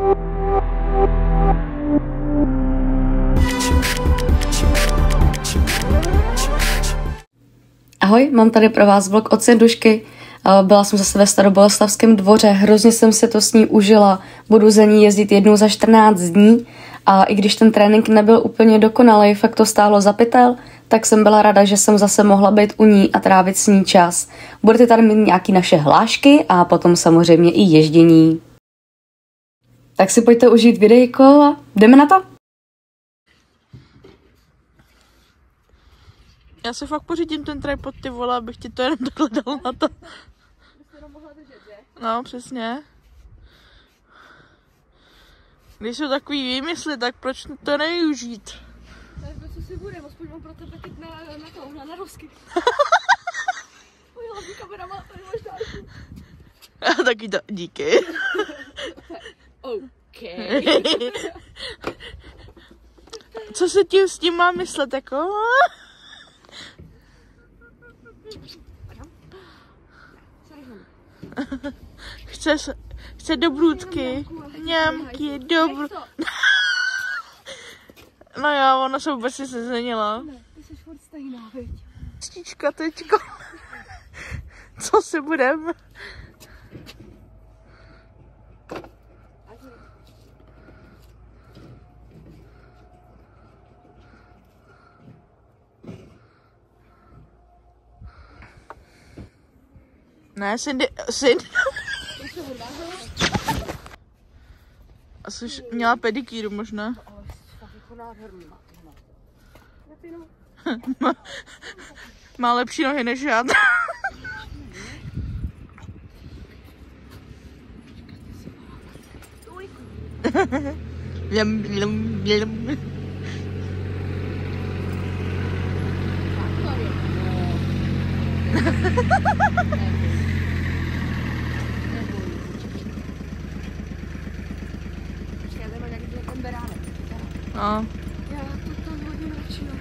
Ahoj, mám tady pro vás vlog od Sindušky. Byla jsem zase ve Staroboleslavském dvoře, hrozně jsem si to s ní užila. Budu za ní jezdit jednou za 14 dní a i když ten trénink nebyl úplně dokonalý, fakt to stálo za pytel, tak jsem byla ráda, že jsem zase mohla být u ní a trávit s ní čas. Budete tady mít nějaké naše hlášky a potom samozřejmě i ježdění. Tak si pojďte užít videjko a jdeme na to! Já se fakt pořídím ten tripod, ty vole, abych ti to jenom takhle dal na to. No, přesně. Když jsou takový výmysly, tak proč to nevyužít? Tak co si bude, aspoň mám pro tebe teď na rozky. Moje hlavní kamera má tady máš dárku. A taky to, díky. OK. Co se tím s tím má myslet, jako? Chce dobrůdky, ňamky, No jo, ona se vůbec si sezenila. Ne, ty jsi furt stejná, viď? Čička, tečko. Co si budem? Ne, Cindy. Asi už měla pedikýru možná. Má lepší nohy než já. No. Já to tam hodně načínám.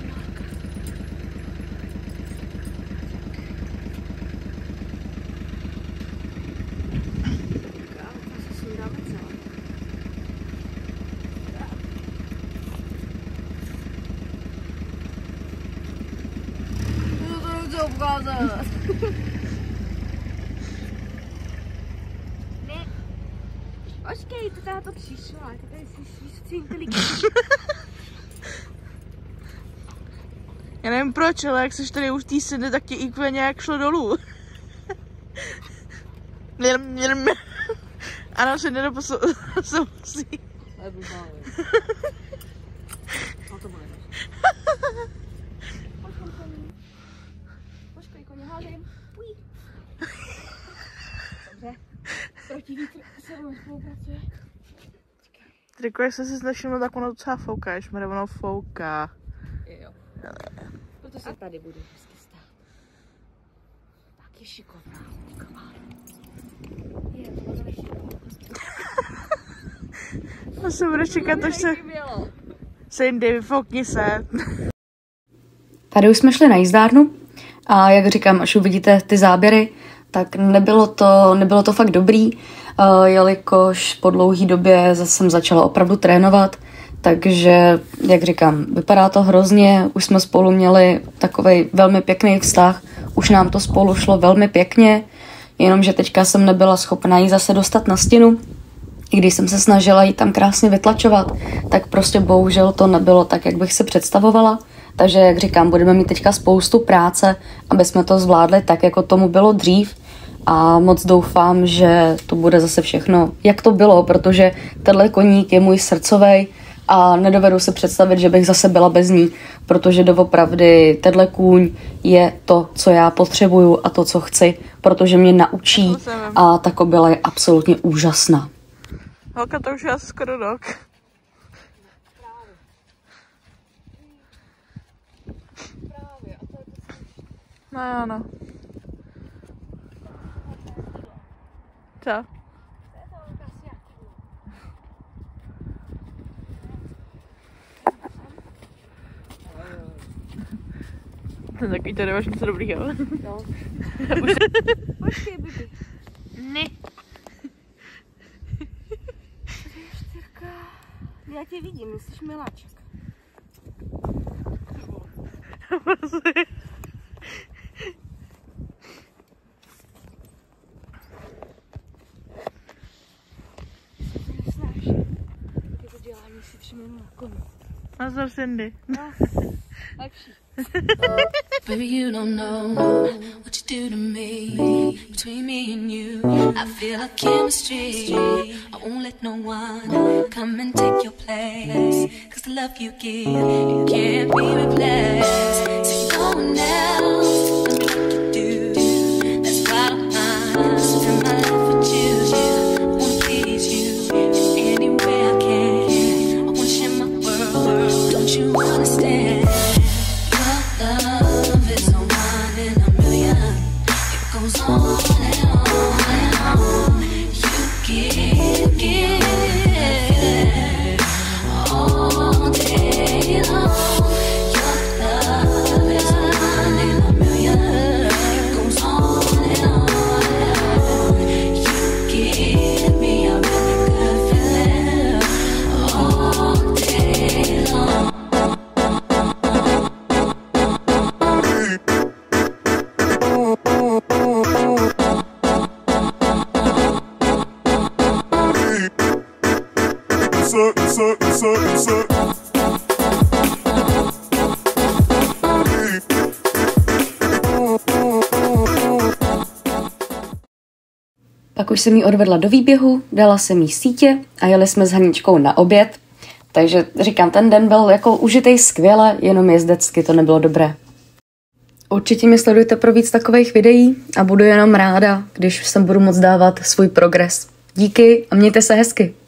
to ukázat. Ne. Počkej, to táto přišla, to tady jsi inteligentní. Já nevím proč, ale jak jsi tady už tý syny, tak ti IQ nějak šlo dolů. Ano, se nedoposoucí. Počkej, koně házím. Dobře. Proti vítru se mnou spolupracuje. Triko, jak se snažím, tak ono docela fouká, jež ono fouká. Jo. Proto se tady budu vždycky stát. Tak je šikovná. Je, to bude šikovná. To se bude čekat, až se... Cindy, vyfoukni se. Tady už jsme šli na jízdárnu a jak říkám, až uvidíte ty záběry, tak nebylo to fakt dobrý, jelikož po dlouhé době jsem začala opravdu trénovat, takže, jak říkám, vypadá to hrozně, už jsme spolu měli takovej velmi pěkný vztah, už nám to spolu šlo velmi pěkně, jenomže teďka jsem nebyla schopná jí zase dostat na stěnu, i když jsem se snažila jí tam krásně vytlačovat, tak prostě bohužel to nebylo tak, jak bych si představovala. Takže, jak říkám, budeme mít teďka spoustu práce, aby jsme to zvládli tak, jako tomu bylo dřív. A moc doufám, že to bude zase všechno, jak to bylo, protože tenhle koník je můj srdcovej a nedovedu si představit, že bych zase byla bez ní, protože doopravdy tenhle kůň je to, co já potřebuju a to, co chci, protože mě naučí a ta kobyla je absolutně úžasná. Holka, to už je asi skoro rok. No jo, no. Co? To taky tady máš něco dobrýho. No. Počkej, baby. Ne. já tě vidím, jsi miláček. Nazdar, Cindy. No, lepší. Baby, you don't know what you do to me. Between me and you, I feel a chemistry. I won't let no one come and take your place. Cause the love you give, it can't be replaced. So no one else can do like you do. That's why I'm spend my life with you. I wanna please you in any way I can. I wanna share my world, don't you understand? Love is a one in a million. It goes on and on and on. You give all day long. Your love is a one in a million. It goes on and on and on. You give me a really good feeling all day long. Pak už jsem jí odvedla do výběhu, dala jsem jí sítě a jeli jsme s Haničkou na oběd. Takže říkám, ten den byl jako užitej skvěle, jenom jezdecky to nebylo dobré. Určitě mě sledujte pro víc takových videí a budu jenom ráda, když sem budu moc dávat svůj progres. Díky a mějte se hezky.